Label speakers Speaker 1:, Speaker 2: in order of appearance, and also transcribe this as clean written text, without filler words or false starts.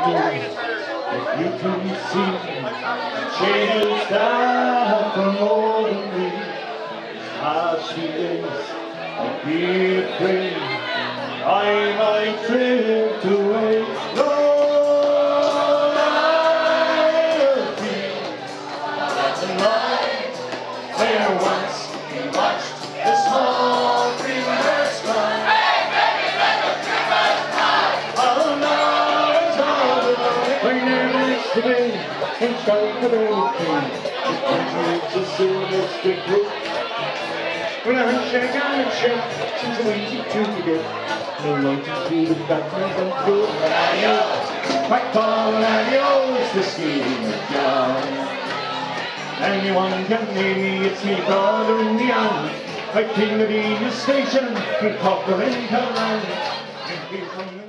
Speaker 1: If you can see changes that for more than me, as she is, I'd be afraid I might drift away. Lord, I'll be that night where once we watched the small dreamers fly. Today, and shout for everything. The country is a silver stick rope. When I handshake and shake, she's an easy to get. No longer through the darkness and through the radio. Quite tall and yours, the scheme is down. Anyone can name me, it's me, brother in the alley. I king of the station, we pop her in town.